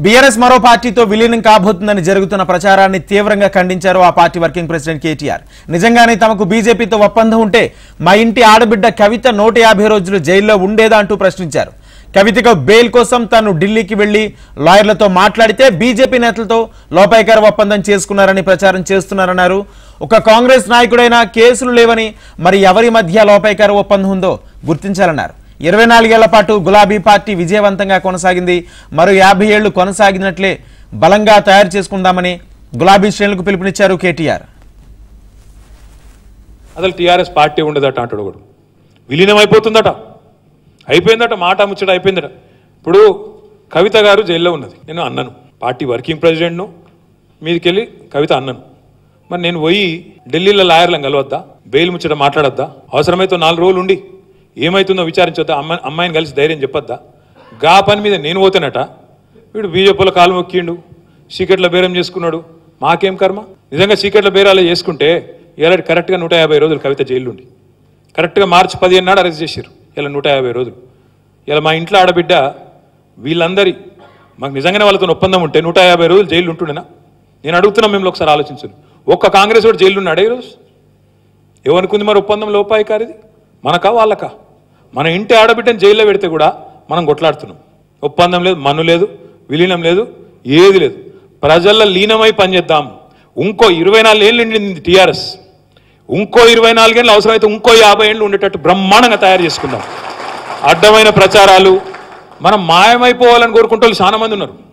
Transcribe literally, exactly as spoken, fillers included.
BRS మరో పార్టీతో విలీనం కాబోతుందని జరుగుతున్న ప్రచారాన్ని తీవ్రంగా ఖండించారు ఆ పార్టీ వర్కింగ్ ప్రెసిడెంట్ కేటీఆర్. నిజంగానే తమకు బీజేపీతో ఒప్పందం ఉంటే మా ఇంటి ఆడబిడ్డ కవిత నూట యాభై రోజులు జైల్లో ఉండేదా అంటూ ప్రశ్నించారు. కవితకు బెయిల్ కోసం తాను ఢిల్లీకి వెళ్లి లాయర్లతో మాట్లాడితే బీజేపీ నేతలతో లోపాయికార ఒప్పందం చేసుకున్నారని ప్రచారం చేస్తున్నారన్నారు. ఒక కాంగ్రెస్ నాయకుడైనా కేసులు లేవని మరి ఎవరి మధ్య లోపాయికార ఒప్పందం ఉందో గుర్తించాలన్నారు. ఇరవై నాలుగేళ్ల పాటు గులాబీ పార్టీ విజయవంతంగా కొనసాగింది. మరో యాభై ఏళ్లు కొనసాగినట్లే బలంగా తయారు చేసుకుందామని గులాబీ శ్రేణులకు పిలుపునిచ్చారు కేటీఆర్. అసలు టీఆర్ఎస్ పార్టీ ఉండదట అంటాడు ఒకడు, విలీనం అయిపోతుందట, అయిపోయిందట, మాట ముచ్చట అయిపోయిందట. ఇప్పుడు కవిత గారు జైల్లో ఉన్నది, నేను అన్నాను పార్టీ వర్కింగ్ ప్రెసిడెంట్ను, మీదికెళ్ళి కవిత అన్నాను. మరి నేను పోయి ఢిల్లీలో లాయర్లను కలవద్దా, బెయిల్ ముచ్చట మాట్లాడద్దా, అవసరమైతే నాలుగు రోజులు ఉండి ఏమవుతుందో విచారించొద్దా, అమ్మాయి అమ్మాయిని కలిసి ధైర్యం చెప్పొద్దా? గా పని మీద నేను పోతేనట వీడు బీజేపీలో కాలు మొక్కిండు, సీక్రెట్లో బేరం చేసుకున్నాడు. మాకేం కర్మ? నిజంగా సీక్రెట్లో బేరాలు చేసుకుంటే ఇలా కరెక్ట్గా నూట యాభై రోజులు కవిత జైలు ఉండి, కరెక్ట్గా మార్చి పదిహేను నాడు అరెస్ట్ చేశారు. ఇలా నూట యాభై రోజులు ఇలా మా ఇంట్లో ఆడబిడ్డ వీళ్ళందరి మాకు నిజంగానే వాళ్ళతో ఒప్పందం ఉంటే నూట యాభై రోజులు జైలు ఉంటుండేనా? నేను అడుగుతున్నా, మిమ్మల్ని ఒకసారి ఆలోచించండి. ఒక్క కాంగ్రెస్ వాడు జైలు ఉన్నాడే ఈరోజు? ఏమనుకుంది మరి ఒప్పందం లోపాయికారిది? మనకా వాళ్ళకా? మన ఇంటి ఆడబిడ్డని జైల్లో పెడితే కూడా మనం కొట్లాడుతున్నాం. ఒప్పందం లేదు, మన్ను లేదు, విలీనం లేదు, ఏది లేదు. ప్రజల్లో లీనమై పనిచేద్దాం. ఇంకో ఇరవై నాలుగు ఏళ్ళు నిండింది టీఆర్ఎస్, ఇంకో ఇరవై నాలుగేళ్ళు అవసరమైతే ఇంకో యాభై ఏళ్ళు ఉండేటట్టు బ్రహ్మాండంగా తయారు చేసుకుందాం. అడ్డమైన ప్రచారాలు, మనం మాయమైపోవాలని కోరుకుంటే వాళ్ళు చాలా మంది ఉన్నారు.